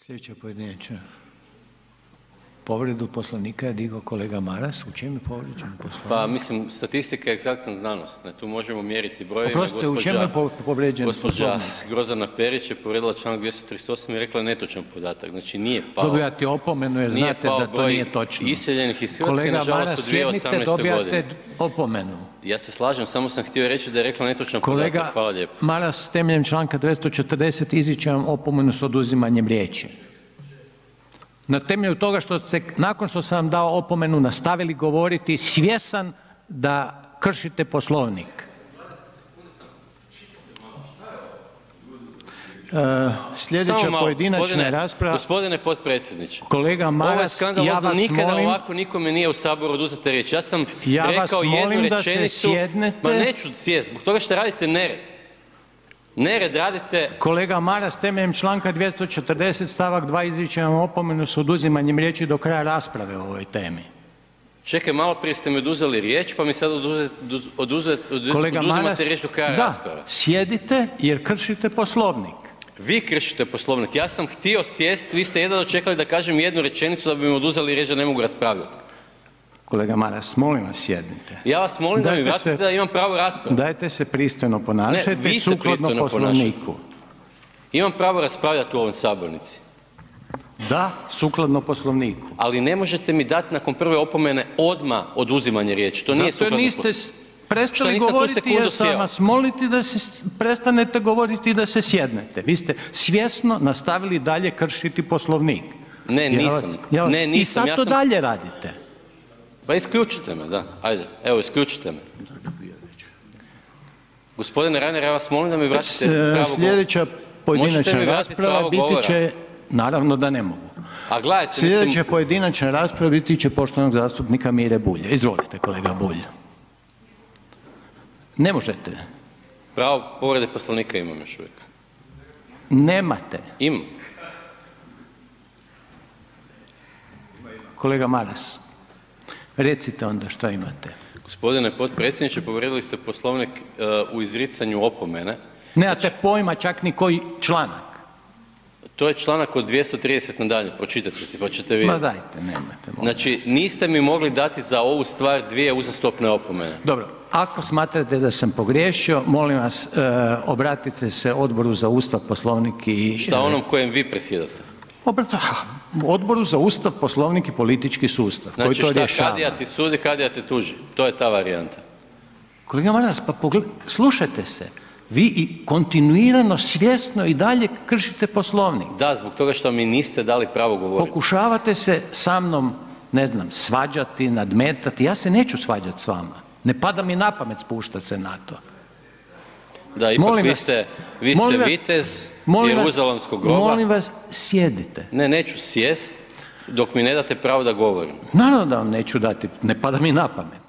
Sljedeća pojedinačna povredu Poslovnika je digao kolega Maras. U čemu je povrijeđen Poslovnik? Pa mislim, statistika je egzaktna znanost, ne, tu možemo mjeriti brojevima. Oprostite, u čemu je povrijeđen Poslovnik? Gospođa Grozdana Perić je povrijedila članak 238 i rekla netočan podatak, znači nije pao. Dobijate opomenu jer znate da to nije točno. Iseljenih iz Hrvatske nažalost u 2018. godini. Kolega Maras, sjednite, dobijate opomenu. Ja se slažem, samo sam htio reći da je rekla netočan podatak, hvala lijepo. Kolega Maras, temeljem članka 240 izričem vam opomenu s oduzimanjem riječi. Na temelju toga što ste, nakon što sam vam dao opomenu, nastavili govoriti svjestan da kršite Poslovnik. Sljedeća pojedinačna rasprava. Gospodine potpredsjedniče, kolega Maras, ovo je skandalozno, nikada ovako nikome nije u Saboru oduzeta riječ. Ja sam rekao jednu rečenicu, ma neću sjest, zbog toga što radite nered. Nered radite. Kolega Maras, temeljem članka 240 stavak 2 izričem vam opomenu s oduzimanjem riječi do kraja rasprave o ovoj temi. Čekaj, malo prije ste mi oduzeli riječ, pa mi sad oduzimate riječ do kraja rasprave. Da, sjedite jer kršite Poslovnik. Vi kršite Poslovnik, ja sam htio sjest, vi ste jedva dočekali da kažem jednu rečenicu da bi mi oduzeli riječ da ne mogu raspravljati. Kolega Maras, molim vas sjednite. Ja vas molim da mi vratite da imam pravo rasprave. Dajte se pristojno ponašajte sukladno Poslovniku. Imam pravo raspravljati u ovom sabornici. Da, sukladno Poslovniku. Ali ne možete mi dati nakon prve opomene odmah oduzimanje riječi. To nije sukladno Poslovniku. Zato jer niste prestali govoriti jer sam vas moliti da se prestanete govoriti i da se sjednete. Vi ste svjesno nastavili dalje kršiti Poslovnik. Ne, nisam. I sad to dalje radite. Pa isključite me, da, ajde, evo isključite me. Gospodine Reiner, ja vas molim da mi vratite pravo govora. Sljedeća pojedinačna rasprava biti će, naravno da ne mogu. A gledajte, sljedeća pojedinačna rasprava biti će poštovanog zastupnika Mire Bulja. Izvolite kolega Bulj. Ne možete. Pravo povrede Poslovnika imam još uvijek. Nemate. Imam. Kolega Maras, recite onda što imate. Gospodine potpredsjedniče, povrijedili ste Poslovnik u izricanju opomene. Nemate pojma čak ni koji članak. To je članak od 230 nadalje, pročitajte si pa ćete vidjeti. Ma dajte, nemate. Znači, niste mi mogli dati za ovu stvar dvije uzastopne opomene. Dobro, ako smatrate da sam pogriješio, molim vas, obratite se Odboru za Ustav, Poslovnik i... Šta onom kojem vi predsjedate? Odboru za Ustav, Poslovnik i politički sustav, koji to rješava. Znači šta, kadija ti sudi, kadija te tuži, to je ta varijanta. Kolega Maras, pa slušajte se, vi i kontinuirano, svjesno i dalje kršite Poslovnik. Da, zbog toga što mi niste dali pravo govoriti. Pokušavate se sa mnom, ne znam, svađati, nadmetati, ja se neću svađati s vama, ne pada mi na pamet spuštati se na to. Da, ipak vi ste vitez Jeruzalemskog groba. Molim vas, sjedite. Ne, neću sjest dok mi ne date pravo da govorim. Naravno da vam neću dati, ne pada mi na pamet.